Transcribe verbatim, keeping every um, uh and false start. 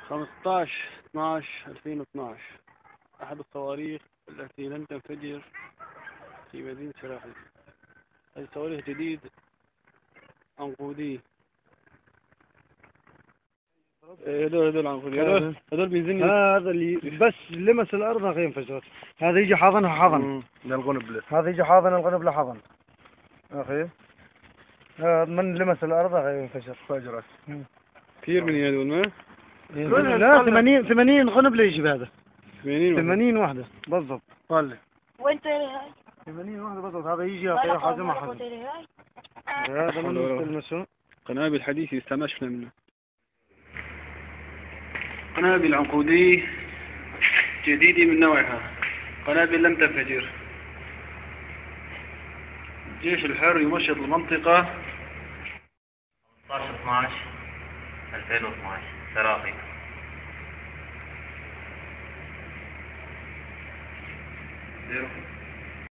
خمستاشر اثناشر ألفين واثناشر أحد الصواريخ التي لم تنفجر في مدينة سراحل. هذه صواريخ جديد عنقودي. هذول هذول عنقودي، هذول هذول بينزلني. هذا اللي بس لمس الأرض راح ينفجر. هذا يجي حاضنها حضن للقنبلة. هذا يجي حاضن القنبلة حضن. أخي هذا من لمس الأرض راح ينفجر. فجرت. كثير من هذول ما؟ لا ثمانين ثمانين قنبلة يجي بهذا. ثمانين ثمانين واحدة بالضبط. طلع. وانت هاي ثمانين واحدة بالضبط. هذا يجي يعطيه حاجة حضن. هذا من المسؤول. قنابل حديثة استمشنا منه. قنابل عنقودية جديدة من نوعها، قنابل لم تنفجر. الجيش الحر يمشط المنطقة. خمسة عشر اثناشر ألفين واثناشر سراقي.